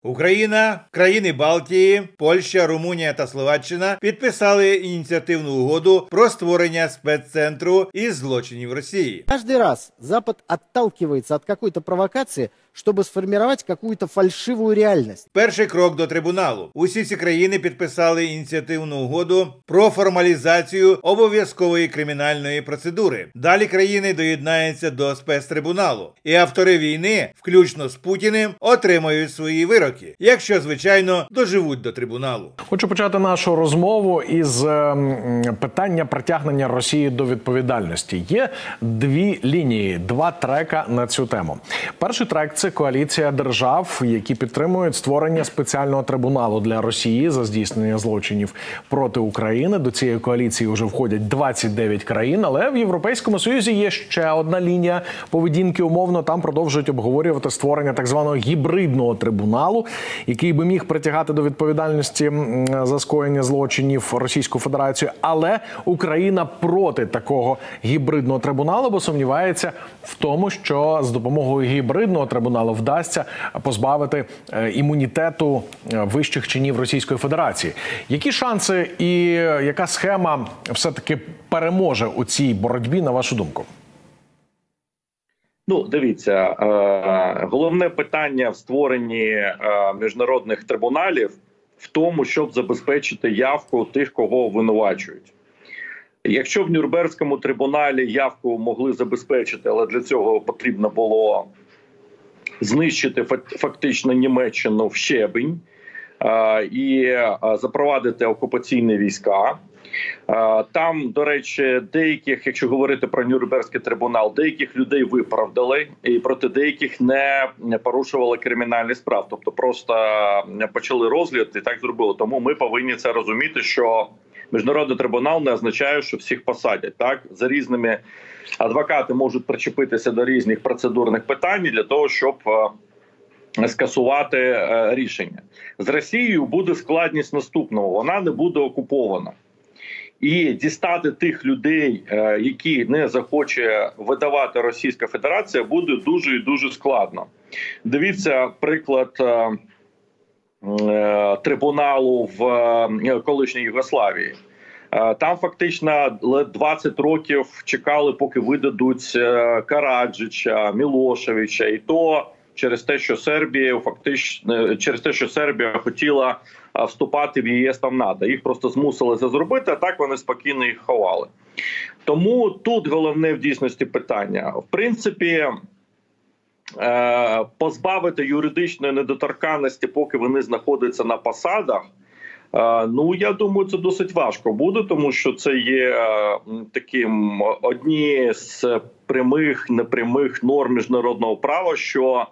Україна, країни Балтії, Польща, Румунія та Словаччина підписали ініціативну угоду про створення спеццентру із злочинів Росії. Каждый раз Запад отталкивается от какой-то провокации, чтобы сформировать какую-то фальшивую реальность. Перший крок до трибуналу. Усі ці країни підписали ініціативну угоду про формалізацію обов'язкової кримінальної процедури. Далі країни доєднаються до спецтрибуналу. І автори війни, включно з Путіним, отримають свої вироки, якщо, звичайно, доживуть до трибуналу. Хочу почати нашу розмову із питання притягнення Росії до відповідальності. Є дві лінії, два трека на цю тему. Перший трек – це коаліція держав, які підтримують створення спеціального трибуналу для Росії за здійснення злочинів проти України. До цієї коаліції вже входять 29 країн, але в Європейському Союзі є ще одна лінія поведінки. Умовно, там продовжують обговорювати створення так званого гібридного трибуналу, який би міг притягати до відповідальності за скоєння злочинів Російську Федерацію. Але Україна проти такого гібридного трибуналу, бо сумнівається в тому, що з допомогою гібридного трибуналу вдасться позбавити імунітету вищих чинів Російської Федерації. Які шанси і яка схема все-таки переможе у цій боротьбі, на вашу думку? Ну, дивіться, головне питання в створенні міжнародних трибуналів в тому, щоб забезпечити явку тих, кого обвинувачують. Якщо в Нюрнберзькому трибуналі явку могли забезпечити, але для цього потрібно було знищити фактично Німеччину в щебінь і запровадити окупаційні війська. Там, до речі, деяких, якщо говорити про Нюрнберзький трибунал, деяких людей виправдали і проти деяких не порушували кримінальні справи. Тобто просто почали розгляд і так зробили. Тому ми повинні це розуміти, що міжнародний трибунал не означає, що всіх посадять. Так? За різними адвокати можуть причепитися до різних процедурних питань для того, щоб скасувати рішення. З Росією буде складність наступного. Вона не буде окупована. І дістати тих людей, які не захоче видавати Російська Федерація, буде дуже і дуже складно. Дивіться приклад трибуналу в колишній Югославії. Там фактично 20 років чекали, поки видадуть Караджича, Мілошевича, і то через те, що Сербія хотіла вступати в ЄС та в НАТО. Їх просто змусили це зробити, а так вони спокійно їх ховали. Тому тут головне в дійсності питання. В принципі, позбавити юридичної недоторканності, поки вони знаходяться на посадах, ну, я думаю, це досить важко буде, тому що це є таким одні з прямих, непрямих норм міжнародного права, що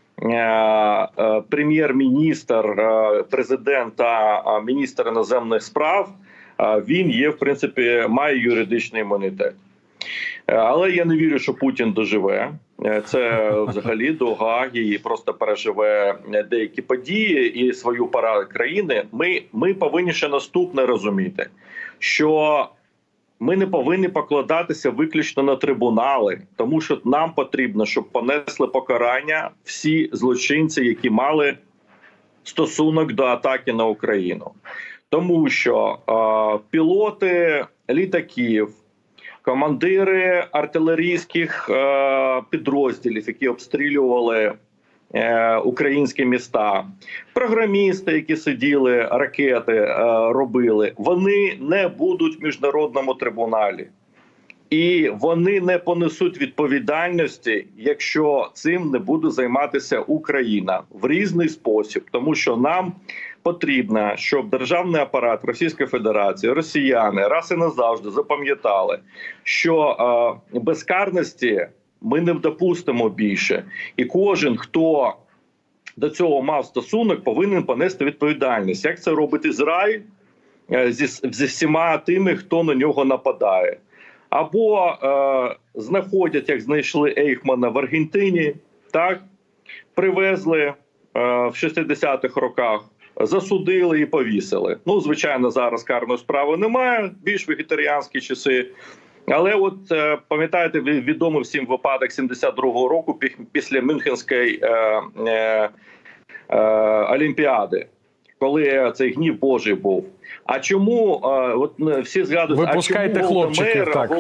прем'єр-міністр, президент та міністр іноземних справ, він є, в принципі, має юридичний імунітет. Але я не вірю, що Путін доживе. Це взагалі до Гааги і просто переживе деякі події і свою пару країни. Ми повинні ще наступне розуміти, що ми не повинні покладатися виключно на трибунали, тому що нам потрібно, щоб понесли покарання всі злочинці, які мали стосунок до атаки на Україну. Тому що пілоти літаків, командири артилерійських підрозділів, які обстрілювали українські міста, програмісти, які сиділи, ракети робили, вони не будуть в міжнародному трибуналі. І вони не понесуть відповідальності, якщо цим не буде займатися Україна в різний спосіб. Тому що нам потрібно, щоб державний апарат Російської Федерації, росіяни раз і назавжди запам'ятали, що безкарності ми не допустимо більше. І кожен, хто до цього мав стосунок, повинен понести відповідальність. Як це робить Ізраїль зі всіма тими, хто на нього нападає. Або знаходять, як знайшли Ейхмана в Аргентині, так, привезли в 60-х роках, засудили і повісили. Ну, звичайно, зараз карної справи немає, більш вегетаріанські часи. Але от, пам'ятаєте, відомий всім випадок 72-го року після Мюнхенської Олімпіади, коли цей гнів Божий був. А чому, от всі згадують, випускайте хлопчиків, так.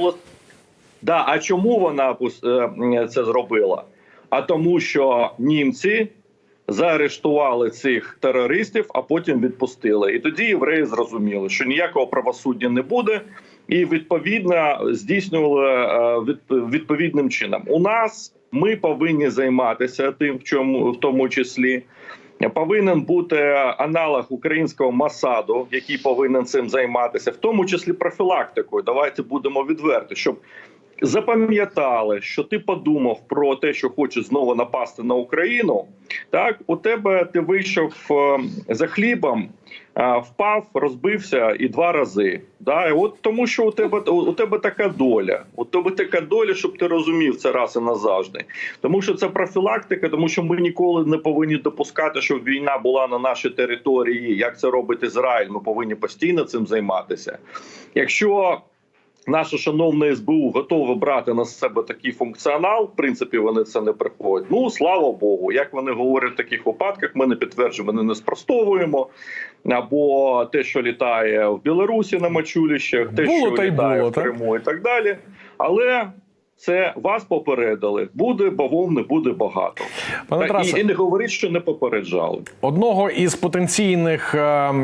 А чому вона це зробила? А тому, що німці заарештували цих терористів, а потім відпустили. І тоді євреї зрозуміли, що ніякого правосуддя не буде, і відповідно здійснювали відповідним чином. У нас ми повинні займатися тим, в тому числі. Повинен бути аналог українського Масаду, який повинен цим займатися, в тому числі профілактикою. Давайте будемо відверті, щоб запам'ятали, що ти подумав про те, що хочеш знову напасти на Україну. Так, ти вийшов за хлібом, впав, розбився і 2 рази. Да? І от тому, що у тебе така доля. У тебе така доля, щоб ти розумів це раз і назавжди. Тому що це профілактика, тому що ми ніколи не повинні допускати, щоб війна була на нашій території, як це робить Ізраїль. Ми повинні постійно цим займатися. Якщо наше шановне СБУ готове брати на себе такий функціонал, в принципі, вони це не приходять. Ну, слава Богу. Як вони говорять в таких випадках, ми не підтверджуємо, ми не спростовуємо. Або те, що літає в Білорусі на мачулищах, те, що літає в Криму і так далі. Але це вас попередили. Буде бавовни, буде багато. І не говоріть, що не попереджали. Одного із потенційних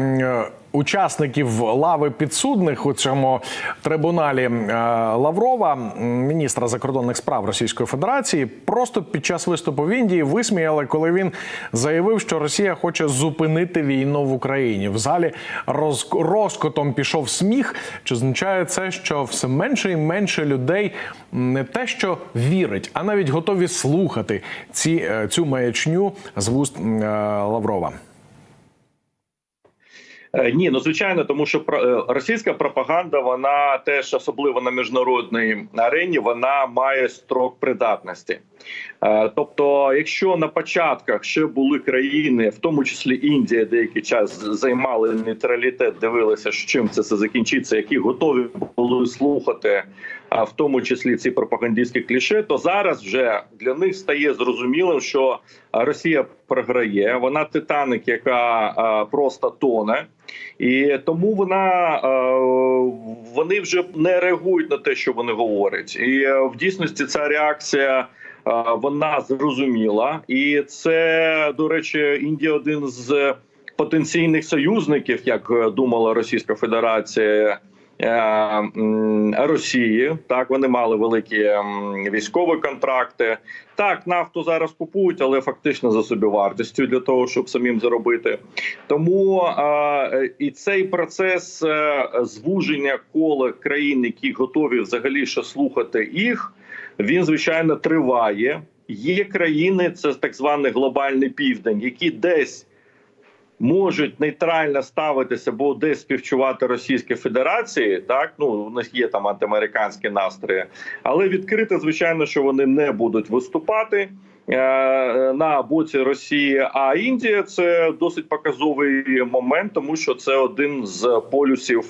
учасників лави підсудних у цьому трибуналі Лаврова, міністра закордонних справ Російської Федерації, просто під час виступу в Індії висміяли, коли він заявив, що Росія хоче зупинити війну в Україні. В залі розкотом пішов сміх. Чи означає це, що все менше і менше людей не те, що вірить, а навіть готові слухати цю маячню з вуст Лаврова? Ні, звичайно, тому що російська пропаганда, вона теж, особливо на міжнародній арені, вона має строк придатності. Тобто, якщо на початках ще були країни, в тому числі Індія, деякий час займали нейтралітет, дивилися, з чим це закінчиться, які готові були слухати, в тому числі ці пропагандистські кліше, то зараз вже для них стає зрозумілим, що Росія програє, вона Титаник, яка просто тоне, і тому вони вже не реагують на те, що вони говорять. І в дійсності ця реакція, вона зрозуміла. І це, до речі, Індія один з потенційних союзників, як думала Російська Федерація, Росії. Так, вони мали великі військові контракти. Так, нафту зараз купують, але фактично за собівартістю для того, щоб самим заробити. Тому і цей процес звуження кола країн, які готові взагалі ще слухати їх, він, звичайно, триває. Є країни, це так званий глобальний південь, які десь можуть нейтрально ставитися, бо десь співчувати Російській Федерації, так, у них є там антиамериканські настрої, але відкрито, звичайно, що вони не будуть виступати на боці Росії, а Індія – це досить показовий момент, тому що це один з полюсів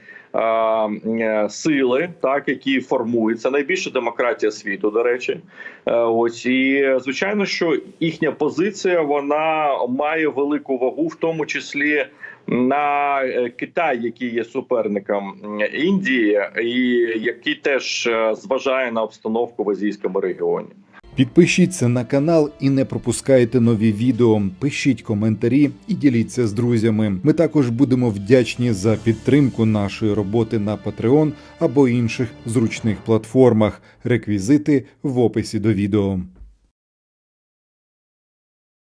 сили, так, які формуються. Найбільша демократія світу, до речі. Ось, і звичайно, що їхня позиція, вона має велику вагу, в тому числі на Китай, який є суперником Індії, і який теж зважає на обстановку в азійському регіоні. Підпишіться на канал і не пропускайте нові відео, пишіть коментарі і діліться з друзями. Ми також будемо вдячні за підтримку нашої роботи на Patreon або інших зручних платформах. Реквізити в описі до відео.